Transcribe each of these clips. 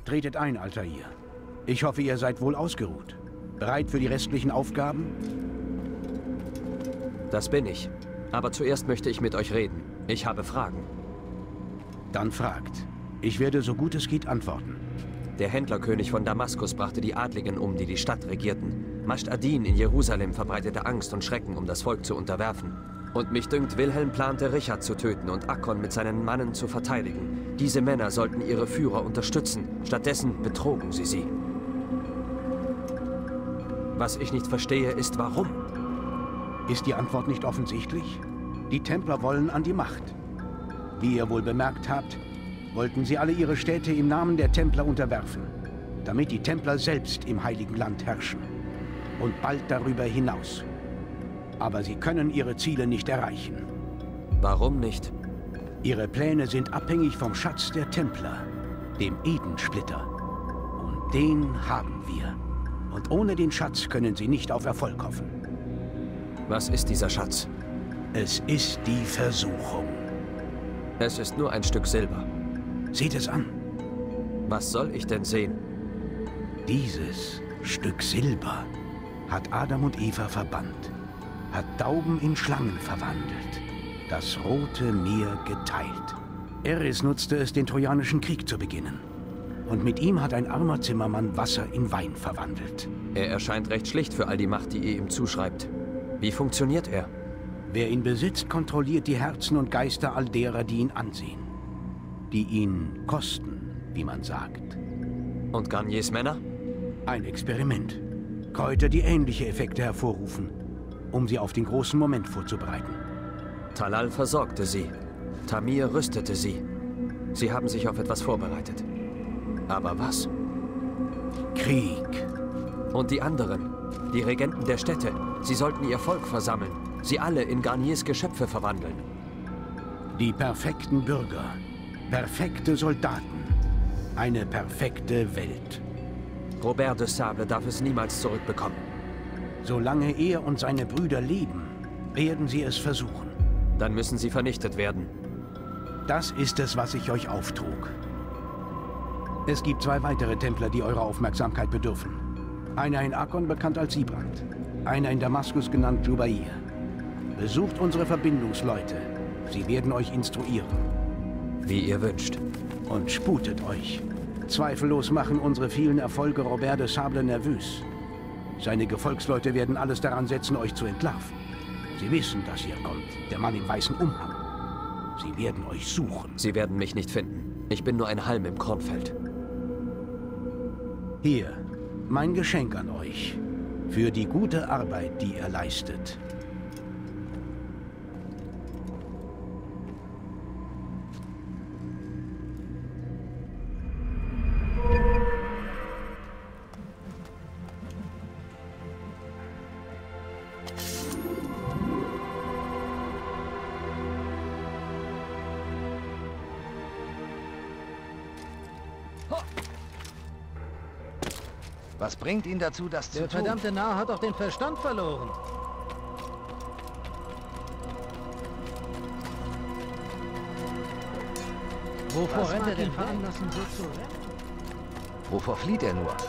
Tretet ein, Altair. Ich hoffe, ihr seid wohl ausgeruht. Bereit für die restlichen Aufgaben? Das bin ich. Aber zuerst möchte ich mit euch reden. Ich habe Fragen. Dann fragt. Ich werde so gut es geht antworten. Der Händlerkönig von Damaskus brachte die Adligen um, die die Stadt regierten. Mascht ad-Din in Jerusalem verbreitete Angst und Schrecken, um das Volk zu unterwerfen. Und mich dünkt, Wilhelm plante, Richard zu töten und Akkon mit seinen Mannen zu verteidigen. Diese Männer sollten ihre Führer unterstützen. Stattdessen betrogen sie. Was ich nicht verstehe, ist warum. Ist die Antwort nicht offensichtlich? Die Templer wollen an die Macht. Wie ihr wohl bemerkt habt, wollten sie alle ihre Städte im Namen der Templer unterwerfen, damit die Templer selbst im Heiligen Land herrschen. Und bald darüber hinaus. Aber sie können ihre Ziele nicht erreichen. Warum nicht? Ihre Pläne sind abhängig vom Schatz der Templer, dem Edensplitter. Und den haben wir. Und ohne den Schatz können sie nicht auf Erfolg hoffen. Was ist dieser Schatz? Es ist die Versuchung. Es ist nur ein Stück Silber. Seht es an. Was soll ich denn sehen? Dieses Stück Silber hat Adam und Eva verbannt, hat Tauben in Schlangen verwandelt, das Rote Meer geteilt. Eris nutzte es, den Trojanischen Krieg zu beginnen. Und mit ihm hat ein armer Zimmermann Wasser in Wein verwandelt. Er erscheint recht schlicht für all die Macht, die ihr ihm zuschreibt. Wie funktioniert er? Wer ihn besitzt, kontrolliert die Herzen und Geister all derer, die ihn ansehen. Die ihn kosten, wie man sagt. Und Garniers Männer? Ein Experiment. Kräuter, die ähnliche Effekte hervorrufen, um sie auf den großen Moment vorzubereiten. Talal versorgte sie. Tamir rüstete sie. Sie haben sich auf etwas vorbereitet. Aber was? Krieg. Und die anderen? Die Regenten der Städte. Sie sollten ihr Volk versammeln. Sie alle in Garniers Geschöpfe verwandeln. Die perfekten Bürger. Perfekte Soldaten. Eine perfekte Welt. Robert de Sable darf es niemals zurückbekommen. Solange er und seine Brüder leben, werden sie es versuchen. Dann müssen sie vernichtet werden. Das ist es, was ich euch auftrug. Es gibt 2 weitere Templer, die eurer Aufmerksamkeit bedürfen. Einer in Akkon, bekannt als Sibrand. Einer in Damaskus, genannt Jubair. Besucht unsere Verbindungsleute. Sie werden euch instruieren. Wie ihr wünscht. Und sputet euch. Zweifellos machen unsere vielen Erfolge Robert de Sable nervös. Seine Gefolgsleute werden alles daran setzen, euch zu entlarven. Sie wissen, dass ihr kommt, der Mann im weißen Umhang. Sie werden euch suchen. Sie werden mich nicht finden. Ich bin nur ein Halm im Kornfeld. Hier, mein Geschenk an euch. Für die gute Arbeit, die ihr leistet. Was bringt ihn dazu, das zu tun? Der verdammte Narr hat doch den Verstand verloren. Wovor rennt er denn veranlassen, so zu rennen? Wovor flieht er nur?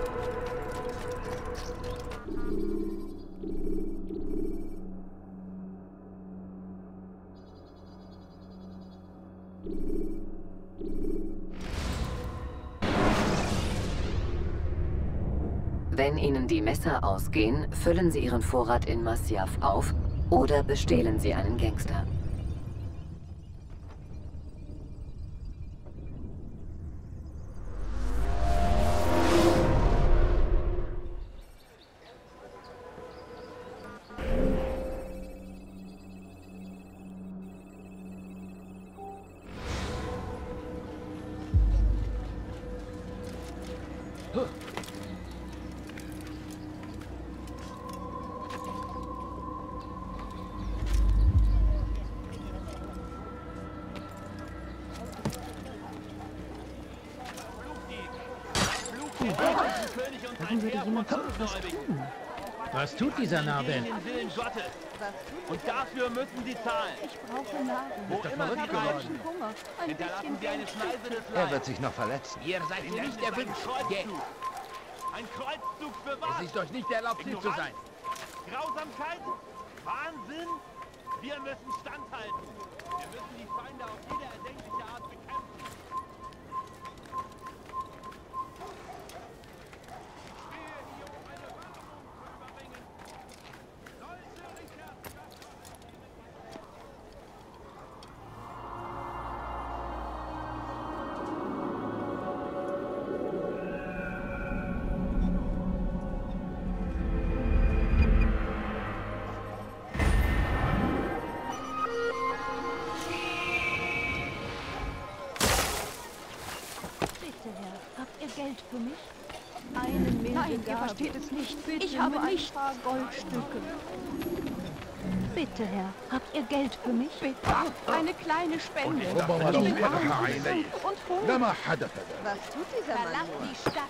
Wenn Ihnen die Messer ausgehen, füllen Sie Ihren Vorrat in Masyaf auf oder bestehlen Sie einen Gangster. Warum würde jemand so etwas tun? Was tut dieser Narr denn? Den Willen Gottes. Und dafür müssen sie zahlen. Ich brauche Nahrung. Wo immer sie bleiben, Hunger. Ein hinterlassen bisschen sie eine Geld. Schneise des Er Leibes. wird sich noch verletzen. Ihr seid hier nicht erwünscht. Geht. Ein Kreuzzug für was? Es ist euch nicht erlaubt, hier zu sein. Grausamkeit? Wahnsinn? Wir müssen standhalten. Wir müssen die Feinde auf jede erdenkliche Art bekämpfen. Ich stehe hier, um eine Warnung zu überbringen. Sollte Richard Bitte, Herr, habt ihr Geld für mich? Einen Million. Nein, ihr versteht es nicht. Bitte ich habe nicht ein paar Goldstücke. Bitte, Herr, habt ihr Geld für mich? Bitte. Eine kleine Spende. Ich bin arm und hungrig. Was tut dieser Mann? Verlasst die Stadt.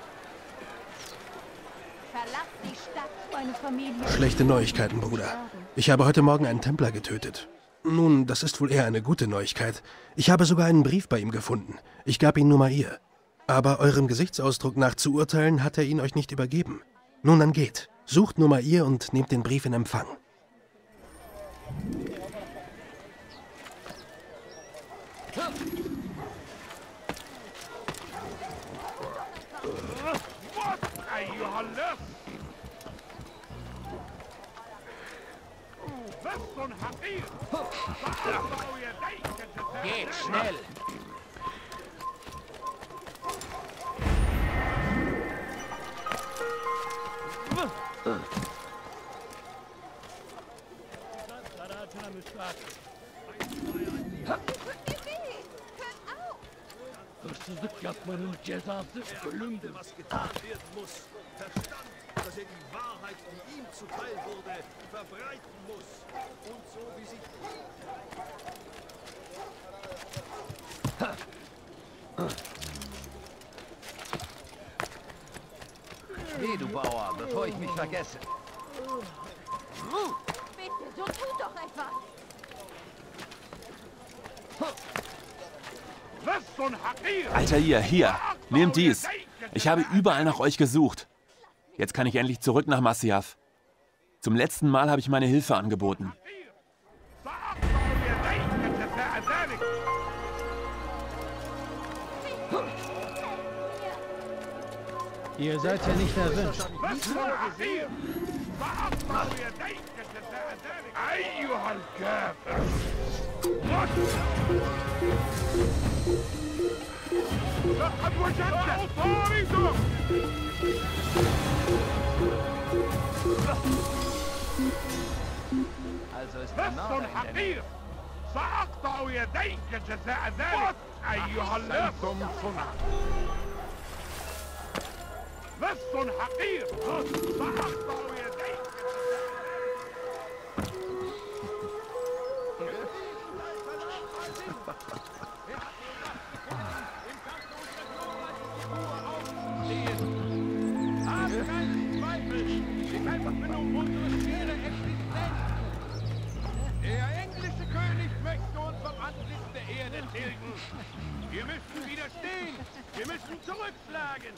Verlasst die Stadt. Meine Familie. Schlechte Neuigkeiten, Bruder. Ich habe heute Morgen einen Templer getötet. Nun, das ist wohl eher eine gute Neuigkeit. Ich habe sogar einen Brief bei ihm gefunden. Ich gab ihn Numair. Aber eurem Gesichtsausdruck nach zu urteilen, hat er ihn euch nicht übergeben. Nun dann geht. Sucht Numair und nehmt den Brief in Empfang. Geht schnell. Hırsızlık yapmanın cezası ölümdür. Was getan werden muss. Verstand, dass die Wahrheit, die ihm zuteil wurde, verbreiten muss. Und so wie sich Geh, du Bauer, bevor ich mich vergesse. Bitte, so tut doch etwas. Alter, ihr, hier, nehmt dies. Ich habe überall nach euch gesucht. Jetzt kann ich endlich zurück nach Masyaf. Zum letzten Mal habe ich meine Hilfe angeboten. Ihr seid ja nicht erwünscht. Also ist der Name in der Nähe. سأقطع يديك جزاء ذلك أيها اللص لص حقير سأقطع يديك Der englische König möchte uns vom Antlitz der Erde tilgen. Wir müssen widerstehen. Wir müssen zurückschlagen.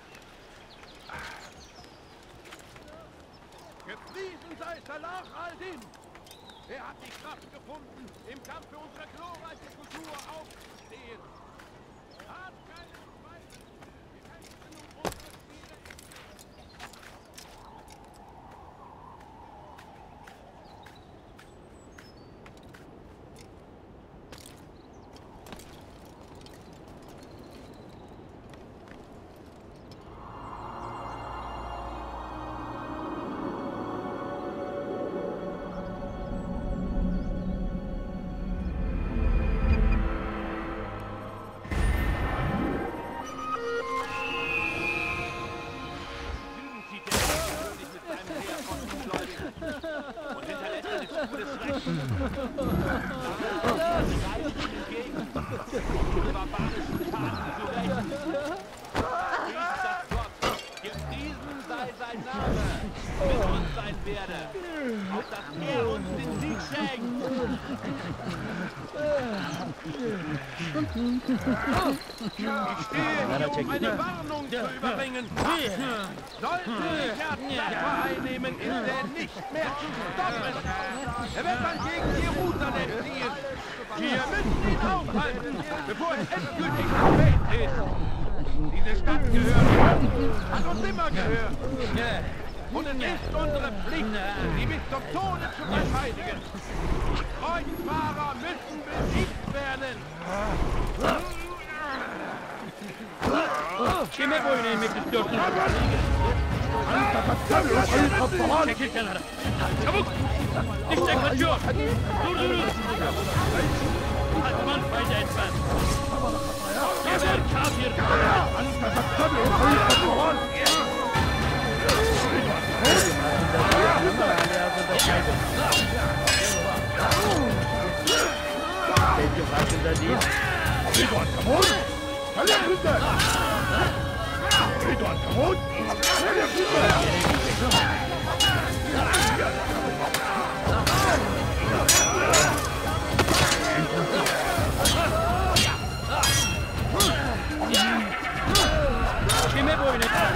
Gepriesen sei Salah al-Din. Er hat die Kraft gefunden, im Kampf für unsere glorreiche Kultur aufzustehen. Hat keinen Zweifel. Wir kämpfen um unsere Ziele. werde. Auf dass er uns den Sieg schenkt. Ich stehe hier, um eine Warnung zu überbringen. Sollte Richard Dachau einnehmen, ist er nicht mehr zu stoppen. Er wird dann gegen Jerusalem ziehen. Wir müssen ihn aufhalten, bevor es endgültig zu spät ist. Diese Stadt gehört uns, hat uns immer gehört. Und es ist unsere Pflicht, sie bis zum Tode zu verteidigen. Die Kreuzfahrer müssen besiegt werden. Kime boyun eğmek istiyorsun? Çekil kenara. Çabuk! İşte kaçıyor. Durdurun. Kaçman fayda etmez. Geber kafir! Belki farkında değil. Ridwan Kamon! Kalekünde! Ridwan Kamon! Kalekünde! Kime boyun etmez?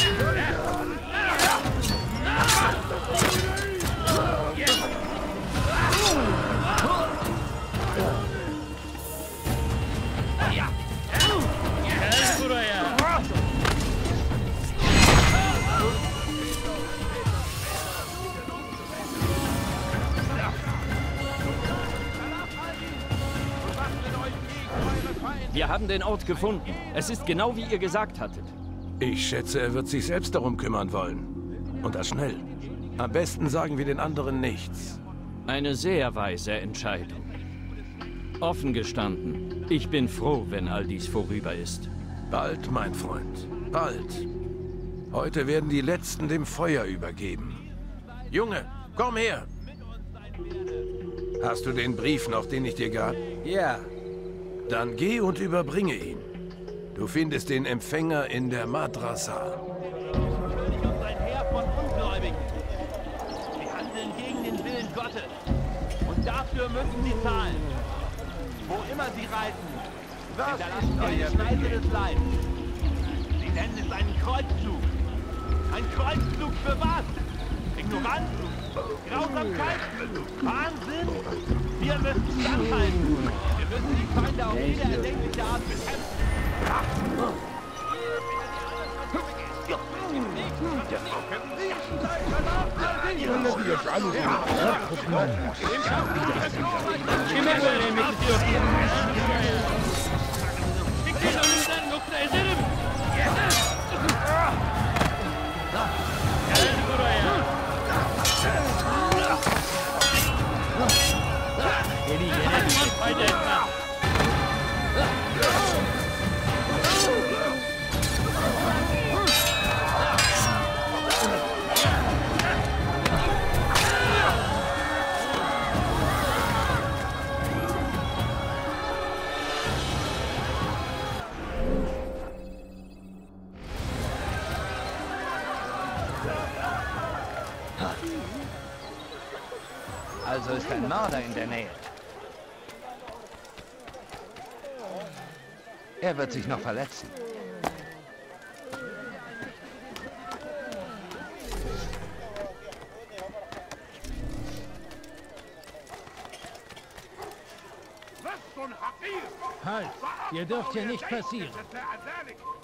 Gel buraya. Wir haben den Ort gefunden. Es ist genau wie ihr gesagt hattet. Ich schätze, er wird sich selbst darum kümmern wollen. Und das schnell. Am besten sagen wir den anderen nichts. Eine sehr weise Entscheidung. Offen gestanden, ich bin froh, wenn all dies vorüber ist. Bald, mein Freund. Bald. Heute werden die Letzten dem Feuer übergeben. Junge, komm her! Hast du den Brief noch, den ich dir gab? Ja. Dann geh und überbringe ihn. Du findest den Empfänger in der Madrasa. König und sein Heer von Ungläubigen. Sie handeln gegen den Willen Gottes. Und dafür müssen sie zahlen. Wo immer sie reisen, hinterlassen sie eine Schneise des Leibs. Sie nennen es einen Kreuzzug. Ein Kreuzzug für was? Ignoranz? Grausamkeit? Wahnsinn? Wir müssen standhalten. Wir müssen die Feinde auf jede erdenkliche Art bekämpfen. Kime boyun eğmek istiyorsun? Çekil önümden yoksa ezerim. Gel buraya. Beni yenebilmek fayda etmez. Also ist ein Mörder in der Nähe. Er wird sich noch verletzen. Halt! Ihr dürft hier nicht passieren.